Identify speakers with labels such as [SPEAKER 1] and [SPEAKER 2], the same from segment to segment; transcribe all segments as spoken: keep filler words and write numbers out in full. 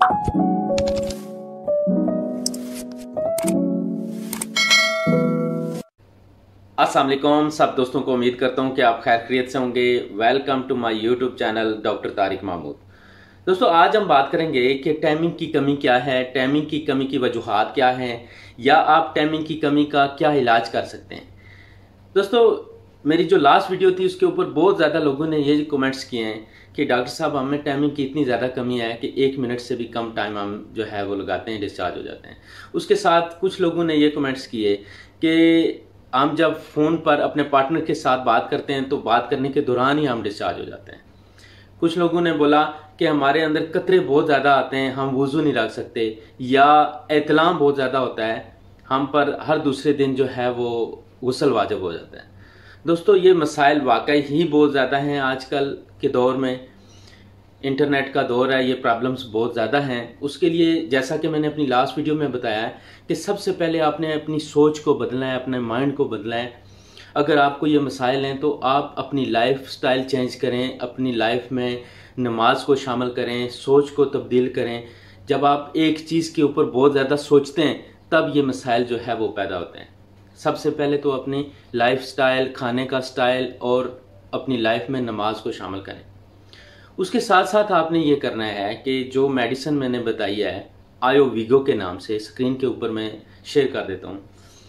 [SPEAKER 1] अस्सलाम वालेकुम सब दोस्तों को, उम्मीद करता हूं कि आप खैर खैरियत से होंगे। Welcome to my YouTube channel doctor Tariq Mahmood. दोस्तों, आज हम बात करेंगे कि टाइमिंग की कमी क्या है, टाइमिंग की कमी की वजूहात क्या हैं, या आप टाइमिंग की कमी का क्या इलाज कर सकते हैं। दोस्तों, मेरी जो लास्ट वीडियो थी उसके ऊपर बहुत ज़्यादा लोगों ने ये कमेंट्स किए हैं कि डॉक्टर साहब हमें टाइमिंग की इतनी ज़्यादा कमी है कि एक मिनट से भी कम टाइम हम जो है वो लगाते हैं, डिस्चार्ज हो जाते हैं। उसके साथ कुछ लोगों ने ये कमेंट्स किए कि हम जब फ़ोन पर अपने पार्टनर के साथ बात करते हैं तो बात करने के दौरान ही हम डिस्चार्ज हो जाते हैं। कुछ लोगों ने बोला कि हमारे अंदर कतरे बहुत ज़्यादा आते हैं, हम वुज़ू नहीं रख सकते, या एतलाम बहुत ज़्यादा होता है, हम पर हर दूसरे दिन जो है वो गुस्ल वाजिब हो जाता है। दोस्तों, ये मसाइल वाकई ही बहुत ज़्यादा हैं। आजकल के दौर में इंटरनेट का दौर है, ये प्रॉब्लम्स बहुत ज़्यादा हैं। उसके लिए जैसा कि मैंने अपनी लास्ट वीडियो में बताया है कि सबसे पहले आपने अपनी सोच को बदलना है, अपने माइंड को बदलना है। अगर आपको ये मसाइल हैं तो आप अपनी लाइफ स्टाइल चेंज करें, अपनी लाइफ में नमाज को शामिल करें, सोच को तब्दील करें। जब आप एक चीज़ के ऊपर बहुत ज़्यादा सोचते हैं तब ये मसाइल जो है वो पैदा होते हैं। सबसे पहले तो अपनी लाइफ स्टाइल, खाने का स्टाइल और अपनी लाइफ में नमाज को शामिल करें। उसके साथ साथ आपने ये करना है कि जो मेडिसिन मैंने बताई है आयोवीगो के नाम से, स्क्रीन के ऊपर मैं शेयर कर देता हूँ।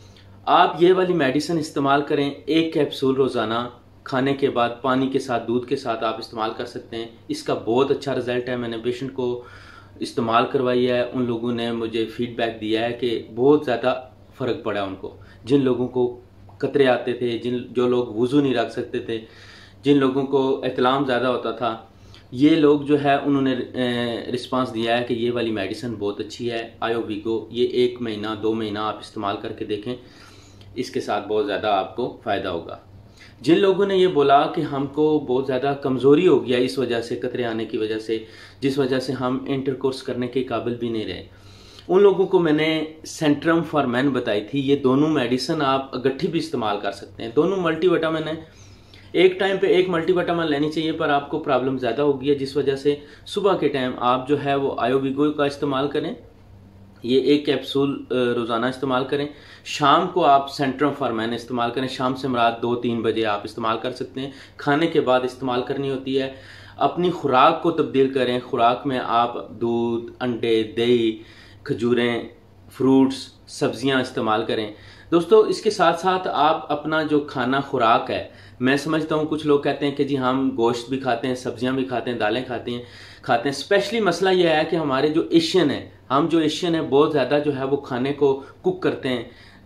[SPEAKER 1] आप ये वाली मेडिसिन इस्तेमाल करें, एक कैप्सूल रोज़ाना खाने के बाद पानी के साथ, दूध के साथ आप इस्तेमाल कर सकते हैं। इसका बहुत अच्छा रिजल्ट है। मैंने पेशेंट को इस्तेमाल करवाई है, उन लोगों ने मुझे फीडबैक दिया है कि बहुत ज़्यादा फ़र्क पड़ा उनको। जिन लोगों को कतरे आते थे, जिन जो लोग वुज़ू नहीं रख सकते थे, जिन लोगों को एतलाम ज़्यादा होता था, ये लोग जो है उन्होंने रिस्पांस दिया है कि ये वाली मेडिसिन बहुत अच्छी है आयोवीगो। ये एक महीना दो महीना आप इस्तेमाल करके देखें, इसके साथ बहुत ज़्यादा आपको फ़ायदा होगा। जिन लोगों ने ये बोला कि हमको बहुत ज़्यादा कमज़ोरी हो गया इस वजह से, कतरे आने की वजह से, जिस वजह से हम इंटरकोर्स करने के काबिल भी नहीं रहे, उन लोगों को मैंने सेंट्रम फॉर मैन बताई थी। ये दोनों मेडिसिन आप गट्ठी भी इस्तेमाल कर सकते हैं। दोनों मल्टीविटामिन है। एक टाइम पे एक मल्टीविटामिन लेनी चाहिए, पर आपको प्रॉब्लम ज़्यादा होगी है, जिस वजह से सुबह के टाइम आप जो है वो आयोवीगो का इस्तेमाल करें। ये एक कैप्सूल रोज़ाना इस्तेमाल करें। शाम को आप सेंट्रम फॉर मैन इस्तेमाल करें। शाम से मुराद दो तीन बजे आप इस्तेमाल कर सकते हैं। खाने के बाद इस्तेमाल करनी होती है। अपनी खुराक को तब्दील करें। खुराक में आप दूध, अंडे, दही, खजूरें, फ्रूट्स, सब्जियां इस्तेमाल करें। दोस्तों, इसके साथ साथ आप अपना जो खाना खुराक है, मैं समझता हूँ कुछ लोग कहते हैं कि जी हम गोश्त भी खाते हैं, सब्जियां भी खाते हैं, दालें खाते हैं खाते हैं स्पेशली मसला यह है कि हमारे जो एशियन है, हम जो एशियन है बहुत ज़्यादा जो है वो खाने को कुक करते हैं,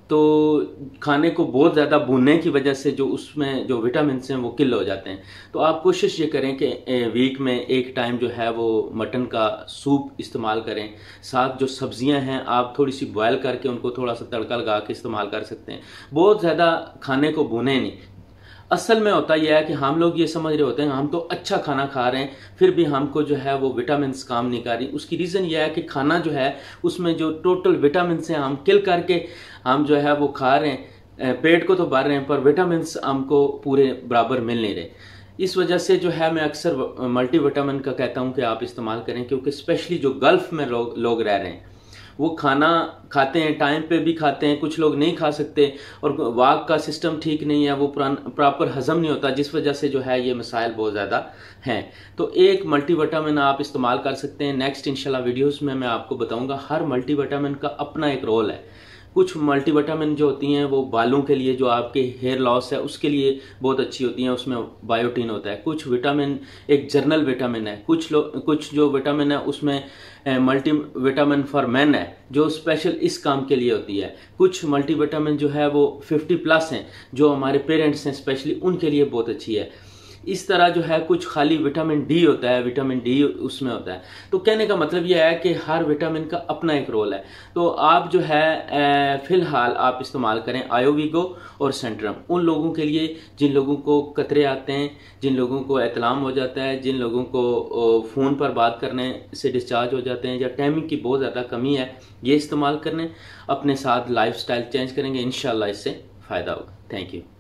[SPEAKER 1] तो खाने को बहुत ज़्यादा भूनने की वजह से जो उसमें जो विटामिन हैं वो किल हो जाते हैं। तो आप कोशिश ये करें कि वीक में एक टाइम जो है वो मटन का सूप इस्तेमाल करें। साथ जो सब्जियां हैं आप थोड़ी सी बॉयल करके उनको थोड़ा सा तड़का लगा के इस्तेमाल कर सकते हैं। बहुत ज़्यादा खाने को भूने नहीं। असल में होता यह है कि हम लोग ये समझ रहे होते हैं हम तो अच्छा खाना खा रहे हैं, फिर भी हमको जो है वो विटामिन काम नहीं कर रही। उसकी रीज़न यह है कि खाना जो है उसमें जो टोटल विटामिन हैं हम किल करके हम जो है वो खा रहे हैं, पेट को तो भर रहे हैं पर विटामिन हमको पूरे बराबर मिल नहीं रहे। इस वजह से जो है मैं अक्सर मल्टीविटामिन का कहता हूँ कि आप इस्तेमाल करें, क्योंकि स्पेशली जो गल्फ़ में लोग लोग रह रहे हैं वो खाना खाते हैं, टाइम पे भी खाते हैं, कुछ लोग नहीं खा सकते और वाक का सिस्टम ठीक नहीं है, वो प्रॉपर हजम नहीं होता, जिस वजह से जो है ये मसाइल बहुत ज़्यादा हैं। तो एक मल्टीविटामिन आप इस्तेमाल कर सकते हैं। नेक्स्ट इंशाल्लाह वीडियोस में मैं आपको बताऊंगा। हर मल्टीविटामिन का अपना एक रोल है। कुछ मल्टीविटामिन जो होती हैं वो बालों के लिए, जो आपके हेयर लॉस है उसके लिए बहुत अच्छी होती हैं, उसमें बायोटीन होता है। कुछ विटामिन एक जर्नल विटामिन है। कुछ लोग कुछ जो विटामिन है उसमें मल्टी विटामिन फॉर मैन है जो स्पेशल इस काम के लिए होती है। कुछ मल्टीविटामिन जो है वो फिफ्टी प्लस हैं, जो हमारे पेरेंट्स हैं स्पेशली उनके लिए बहुत अच्छी है। इस तरह जो है कुछ खाली विटामिन डी होता है, विटामिन डी उसमें होता है। तो कहने का मतलब यह है कि हर विटामिन का अपना एक रोल है। तो आप जो है फिलहाल आप इस्तेमाल करें आयोवीगो और सेंट्रम उन लोगों के लिए जिन लोगों को कतरे आते हैं, जिन लोगों को एतलाम हो जाता है, जिन लोगों को फ़ोन पर बात करने से डिस्चार्ज हो जाते हैं या टाइमिंग की बहुत ज़्यादा कमी है, ये इस्तेमाल करने। अपने साथ लाइफ स्टाइल चेंज करेंगे, इंशाल्लाह इससे फ़ायदा होगा। Thank you.